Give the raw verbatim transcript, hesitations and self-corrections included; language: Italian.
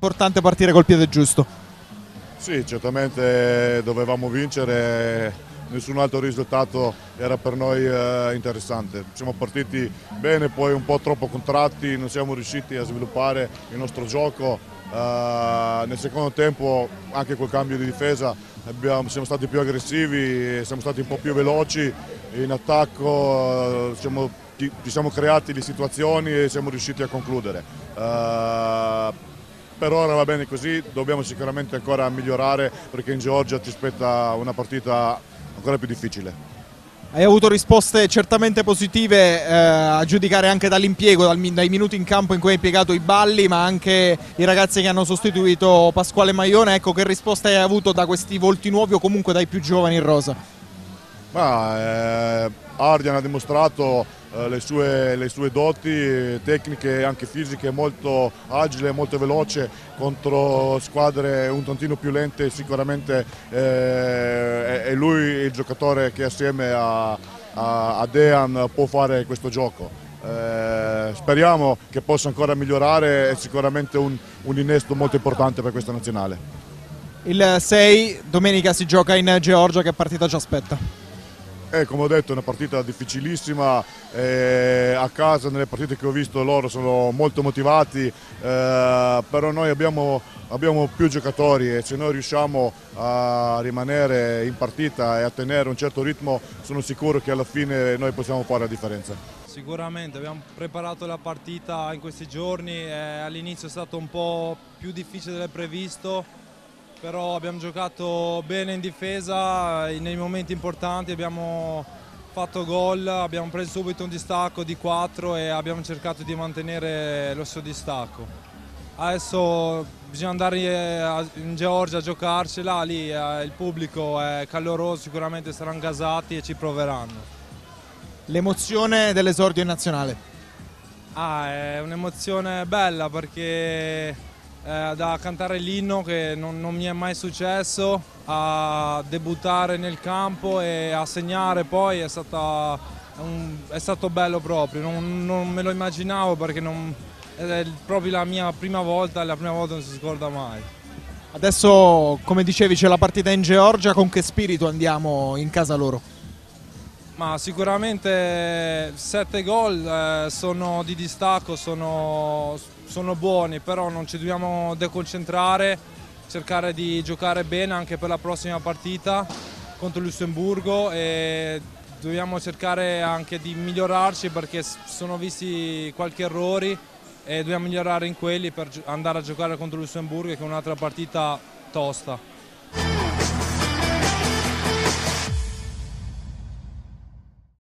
Importante partire col piede giusto. Sì, certamente dovevamo vincere, nessun altro risultato era per noi eh, interessante. Siamo partiti bene, poi un po' troppo contratti, non siamo riusciti a sviluppare il nostro gioco. Uh, nel secondo tempo, anche col cambio di difesa, abbiamo, siamo stati più aggressivi, siamo stati un po' più veloci in attacco, uh, siamo, ci siamo creati le situazioni e siamo riusciti a concludere. Uh, Per ora va bene così, dobbiamo sicuramente ancora migliorare perché in Georgia ti aspetta una partita ancora più difficile. Hai avuto risposte certamente positive, eh, a giudicare anche dall'impiego, dal, dai minuti in campo in cui hai impiegato i balli, ma anche i ragazzi che hanno sostituito Pasquale Maione. Ecco, che risposte hai avuto da questi volti nuovi o comunque dai più giovani in rosa? Ma, eh, Ardian ha dimostrato eh, le, sue, le sue doti tecniche e anche fisiche, molto agile, molto veloce contro squadre un tantino più lente. Sicuramente eh, è lui il giocatore che assieme a, a, a Dejan può fare questo gioco. Eh, speriamo che possa ancora migliorare, è sicuramente un, un innesto molto importante per questa nazionale. Il sei, domenica si gioca in Georgia, che partita ci aspetta? Eh, come ho detto, è una partita difficilissima, eh, a casa nelle partite che ho visto loro sono molto motivati, eh, però noi abbiamo, abbiamo più giocatori e se noi riusciamo a rimanere in partita e a tenere un certo ritmo sono sicuro che alla fine noi possiamo fare la differenza. Sicuramente, abbiamo preparato la partita in questi giorni, eh, all'inizio è stato un po' più difficile del previsto, però abbiamo giocato bene in difesa, nei momenti importanti abbiamo fatto gol, abbiamo preso subito un distacco di quattro e abbiamo cercato di mantenere lo stesso distacco. Adesso bisogna andare in Georgia a giocarcela, lì il pubblico è caloroso, sicuramente saranno gasati e ci proveranno. L'emozione dell'esordio in nazionale? Ah, è un'emozione bella perché Eh, da cantare l'inno che non, non mi è mai successo, a debuttare nel campo e a segnare poi è, stata, un, è stato bello proprio, non, non me lo immaginavo perché non, è proprio la mia prima volta e la prima volta non si scorda mai. Adesso, come dicevi, c'è la partita in Georgia, con che spirito andiamo in casa loro? Ma sicuramente sette gol eh, sono di distacco, sono, sono buoni, però non ci dobbiamo deconcentrare, cercare di giocare bene anche per la prossima partita contro il Lussemburgo e dobbiamo cercare anche di migliorarci perché sono visti qualche errori e dobbiamo migliorare in quelli per andare a giocare contro il Lussemburgo che è un'altra partita tosta.